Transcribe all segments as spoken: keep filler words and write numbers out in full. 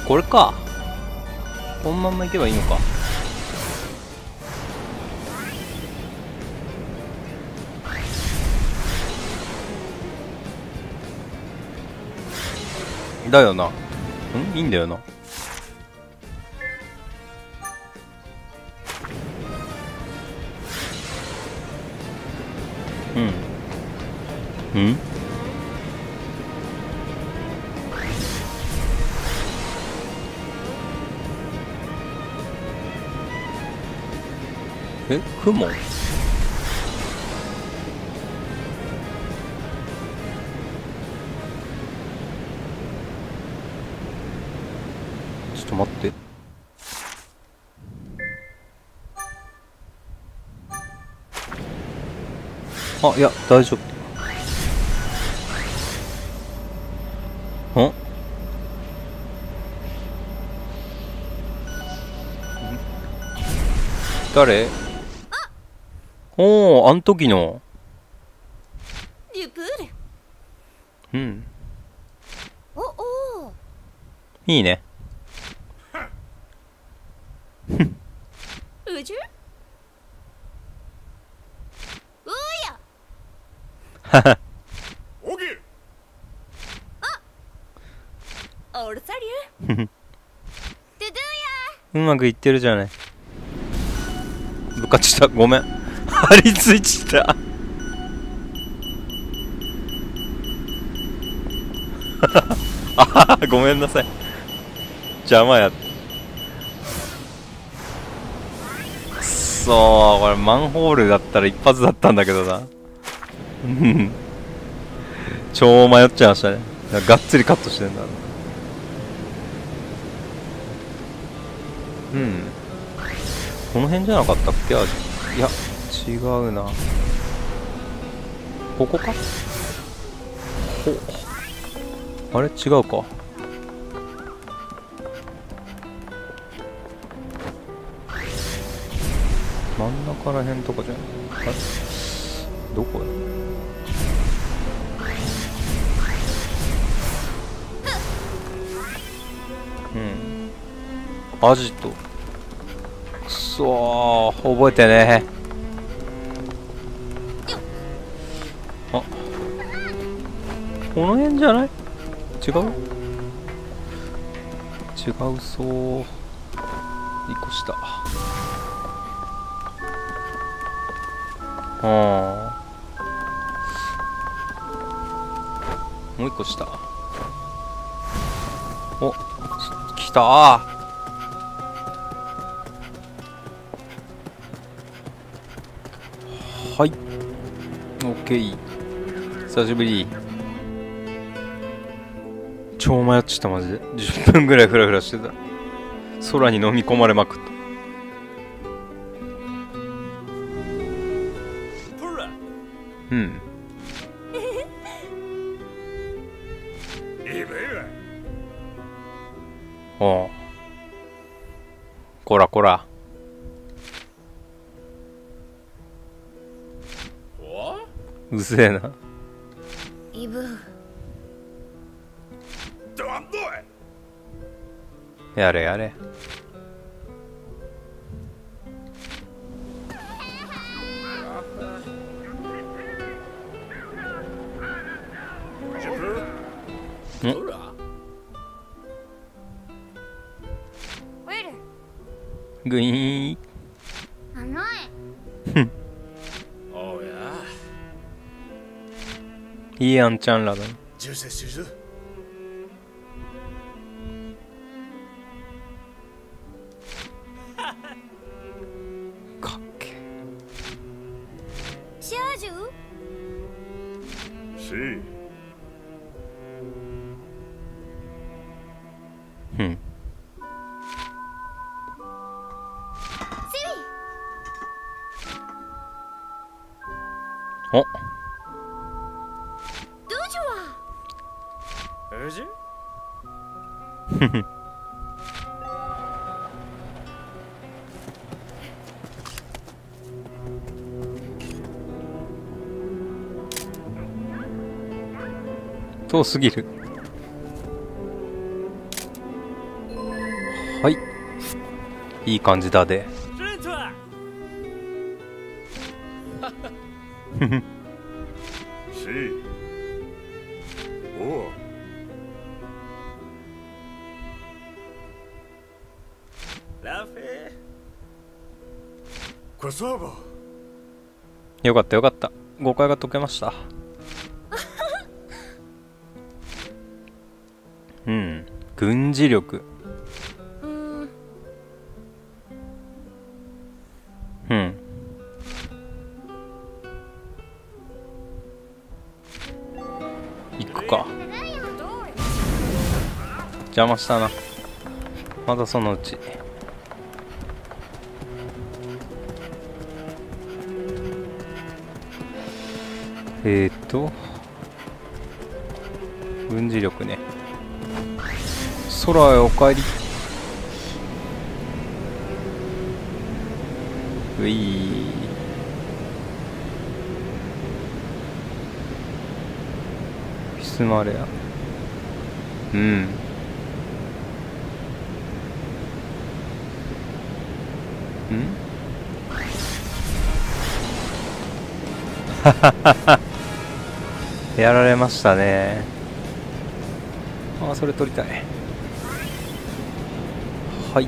これか。このまんま行けばいいのか。だよな。んいいんだよな。うんんえ雲。ちょっと待って。あ、いや大丈夫。ん誰？おお、あん時の。 リュプール。 うん。 おお。 いいね。 うじゅ？うや。 はは。 オギ。 あ、オルサリュー。ドゥドゥうまくいってるじゃない。ぶかちた。ごめん。張り付いちた。あはは、ごめんなさい。邪魔や。くっそー、これマンホールだったら一発だったんだけどな。超迷っちゃいましたね。がっつりカットしてんだ。うん。この辺じゃなかったっけ？いや、違うな。ここか？ほ、あれ違うか。真ん中らへんとかじゃない？あれどこや？うん。アジト。くそー、覚えてねー。あ、この辺じゃない？違う？違うそう。一個下。ああ。もう一個下。お、来たー。はい。オッケー。久しぶり。超迷っちゃったマジで。じゅっぷんぐらいフラフラしてた。空に飲み込まれまくった。うん。おう。こらこら。うぜえな。 イブ。 やれやれ。ん？グイーン。いいあんちゃんらだね。かっけえ。 シャージュ？ シうん。お。 どじゅわ。 うじゅ？ ふふ。遠すぎる。 はい、いい感じだで。 是。お。ラフェ。コソボ。 よかったよかった、誤解が解けました。うん、軍事力。 うんうん。行くか。邪魔したな。またそのうち。えーっと軍事力ね。空へお帰り。ういー。フィスマレア。うんんやられましたね。ああ、それ取りたい。はい。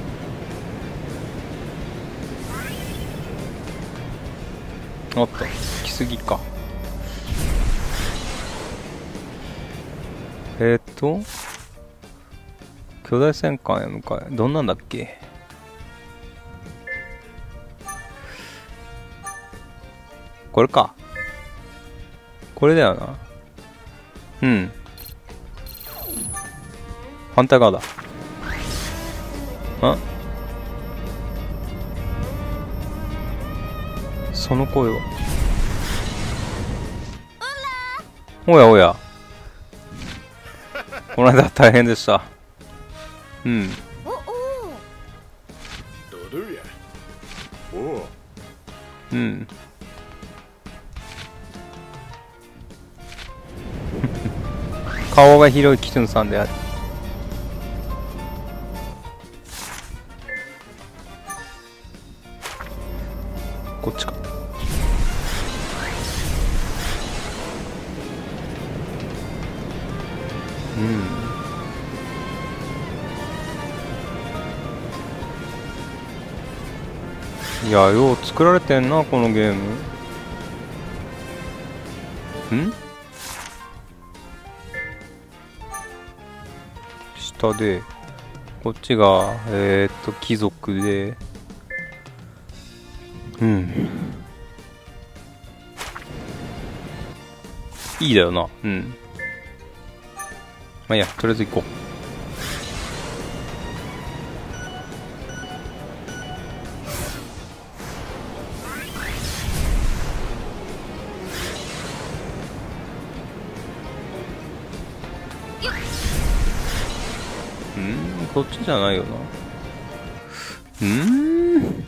おっと、来すぎか。えー、っと巨大戦艦へ向かえ。どんなんだっけ。これか。これだよな。うん。反対側だ。あ、その声は。おやおや。この間大変でした。うん。 おおどどや。お。 うん。顔が広いキトゥンさんである。こっちか。うん。いや、よう作られてんなこのゲーム。ん？下で、こっちがえー、っと貴族で、うん。いいだよな。うん。まあいいや、とりあえず行こう。うん、こっちじゃないよな。うーん。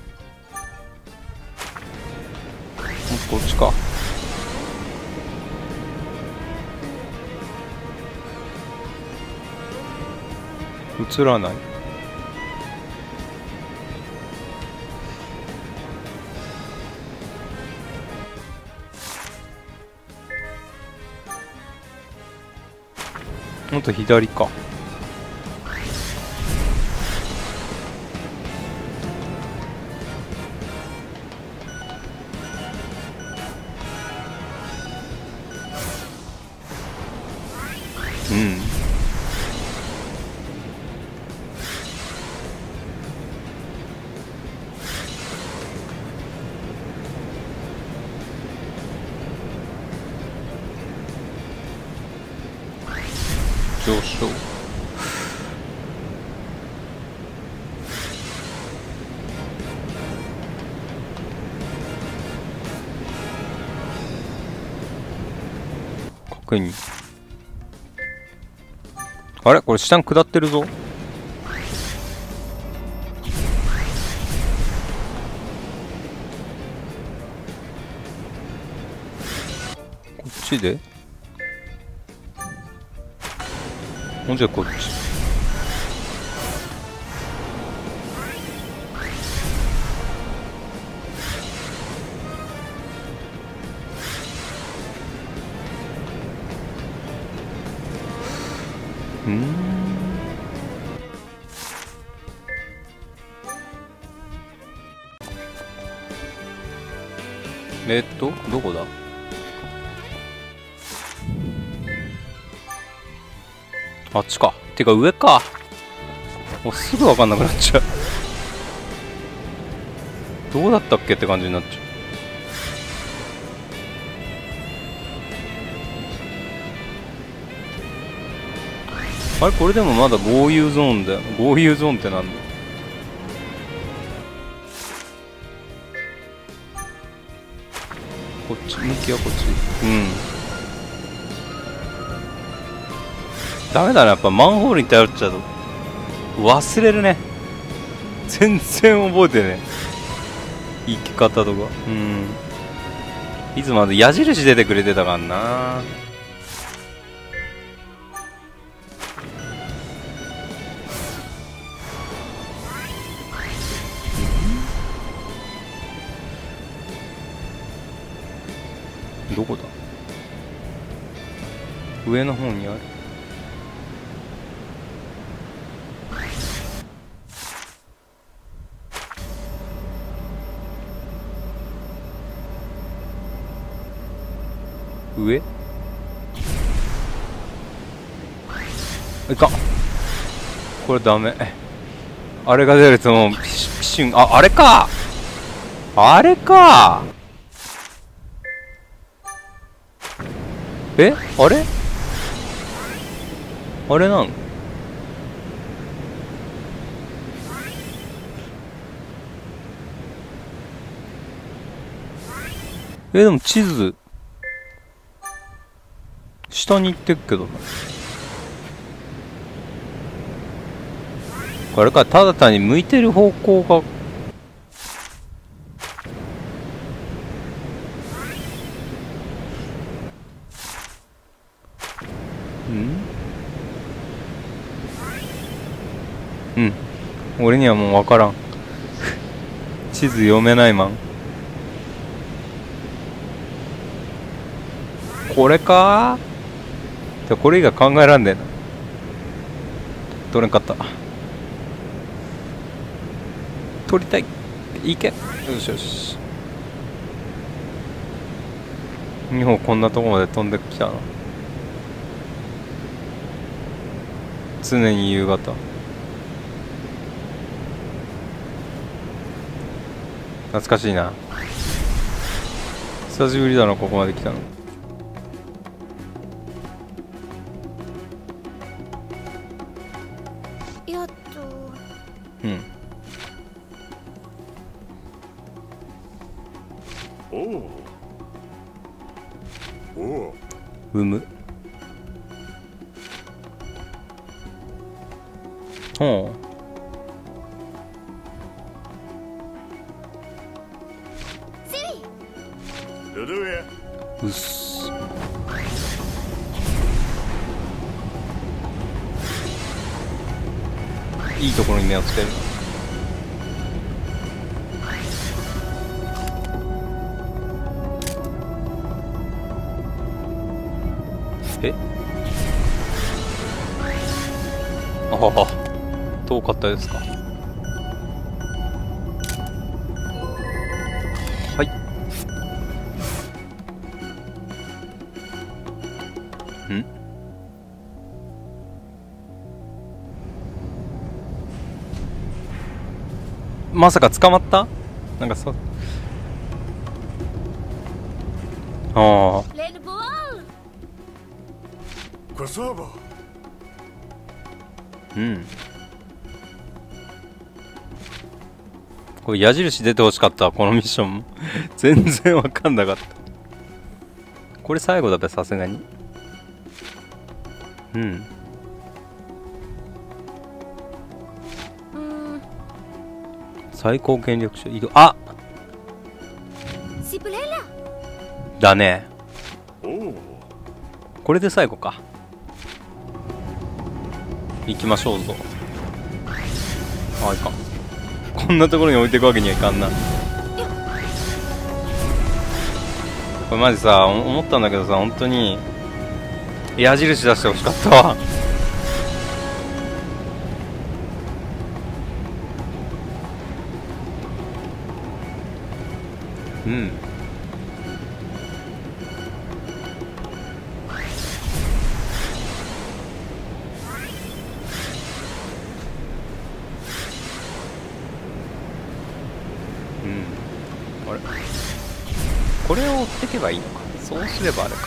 こっちか。映らない。もっと左か。うん。上昇。確認。あれこれ下に下ってるぞ。こっちでもうじゃあこっち。 うん。えっとどこだ。あっちか。てか上か。もうすぐ分かんなくなっちゃう。どうだったっけって感じになっちゃう。あれこれでもまだ豪遊ゾーンだよ。豪遊ゾーンってなんだ。こっち向きはこっち。うん。ダメだな、やっぱマンホールに頼っちゃうと忘れるね。全然覚えてね。生き方とか。うん。いつまで矢印出てくれてたからな。どこだ。上の方にある。上いかん。これダメ。あれが出るともうピシピシン。あ、あれかあれかえあれあれなんえでも地図下に行ってっけどな。あれか、ただ単に向いてる方向がんうん俺にはもう分からん。地図読めないまん。これかー。これ以外考えらんねえな。取れんかった。取りたい。いけ。よしよし。にほんこんなとこまで飛んできたな。常に夕方。懐かしいな。久しぶりだなここまで来たの。 やっと。 うんおおおおうむほルルーヤううっす。いいところに目をつける。えあはは遠かったですか。はいんまさか捕まった。なんかそうああレルボール。 コサーバうんこれ矢印出てほしかったこのミッションも全然わかんなかった。これ最後だべさすがに。うんうん最高権力者移動。あシプレラ。 だね。 おおこれで最後か。行きましょうぞ。あいかん。こんなところに置いていくわけにはいかんな。これマジさ思ったんだけどさ、本当に矢印出してほしかったわ。 うんあれこれを追ってけばいいのか。そうすればあれか。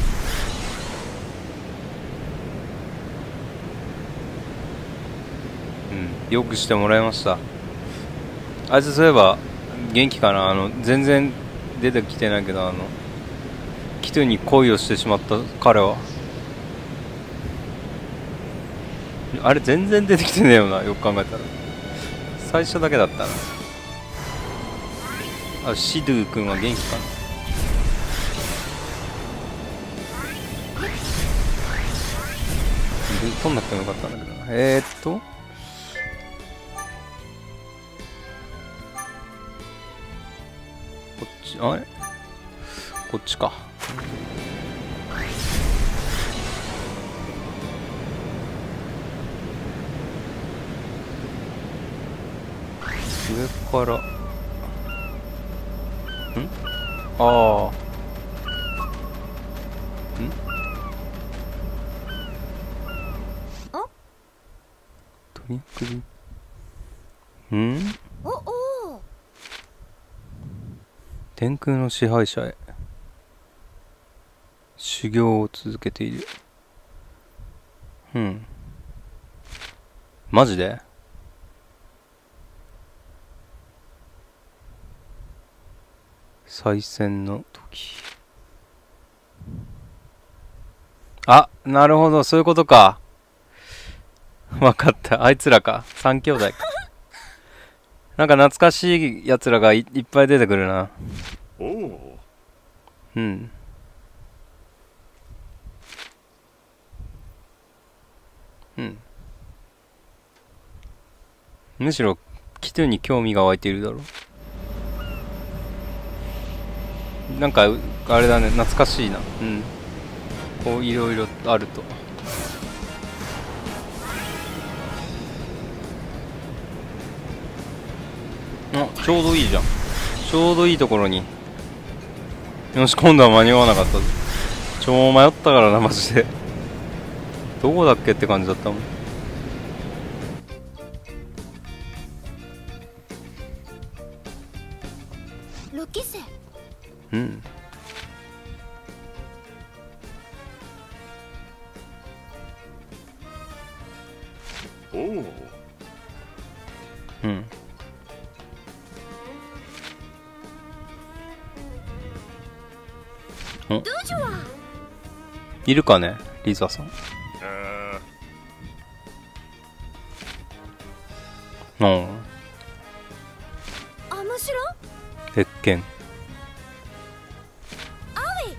うんよくしてもらいました。あいつそういえば元気かな。あの全然出てきてないけど、あのキトゥに恋をしてしまった彼はあれ全然出てきてねえよな、よく考えたら。最初だけだったな。あ、シドゥ君は元気かな。取んなくてもよかったんだけどな。えー、っとこっち、あれこっちか。上からんああんあトリンクリんおお天空の支配者へ修行を続けている。うんマジで再戦の時。あ、なるほど、そういうことか。わかった、あいつらか。三兄弟か。なんか懐かしいやつらが い, いっぱい出てくるな。 おお。 うん。うん。むしろキトゥに興味が湧いているだろう。なんかあれだね、懐かしいな。うんこういろいろあると。あ、ちょうどいいじゃん。ちょうどいいところに。よし、今度は間に合わなかったぞ。超迷ったからなマジで。どこだっけって感じだったもん。 ロキセうんおお。 うんどうじゃわいるかねリザさん。 あうんあむしろ鉄拳。 アウ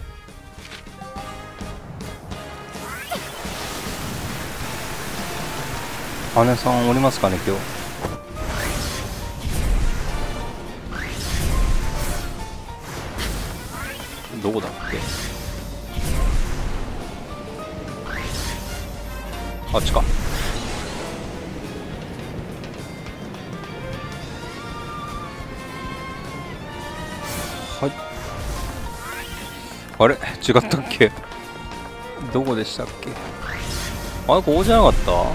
ェイ姉さんおりますかね今日。どこだっけ。あっちか。はいあれ違ったっけ。どこでしたっけ。あれここじゃなかった。うん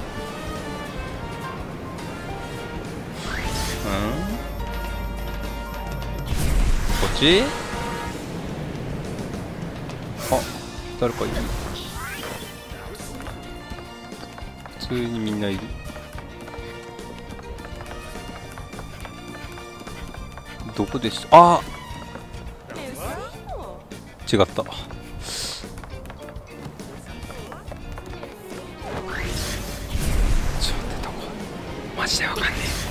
こっち。あ誰かいる。普通にみんないる。どこでした。あ違った。ちょっと待って、どこマジでわかんね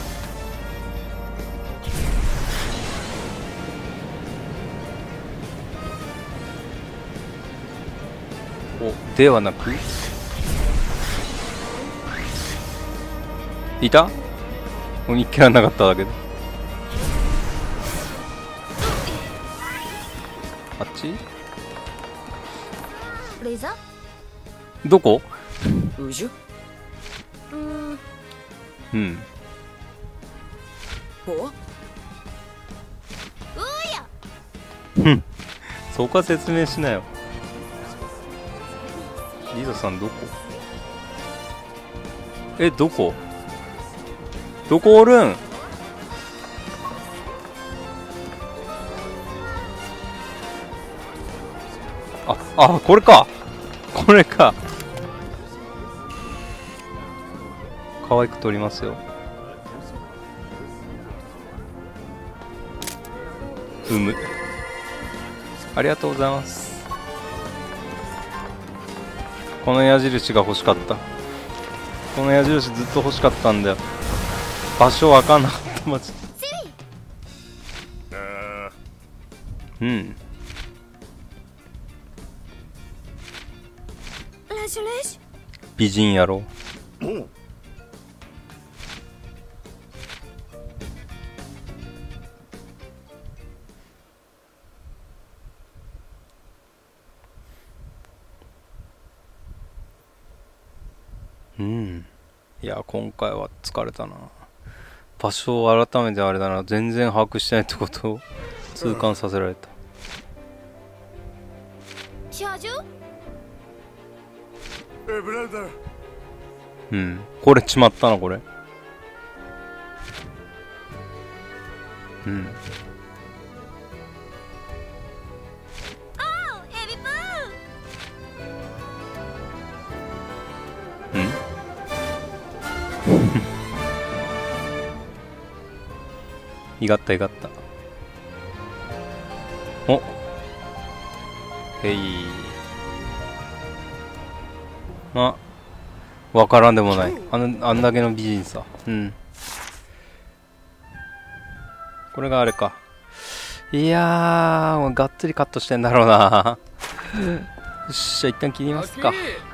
え。おではなくいた。もう一見はなかっただけど。あっちレザどこ。 うじゅうーんうんおうやそこは説明しなよ。リザさんどこ？え、どこ？どこおるん？あ、あ、これか。これか。可愛く撮りますよ。うむ。ありがとうございます。この矢印が欲しかった。この矢印ずっと欲しかったんだよ。場所わかんなかったマジ。うん。 ラジュレーシ美人やろ。 おう。 うん。いや、今回は疲れたな。場所を改めてあれだな、全然把握してないってことを痛感させられた。 車上え、ブラザー。 うん。これちまったな、これ。うん。 エビプうんいがったいがった。おへい。あ、わからんでもない。あの、あんだけの美人さ。うん。これがあれか。いやー、もうがっつりカットしてんだろうな。よっしゃ、一旦切りますか。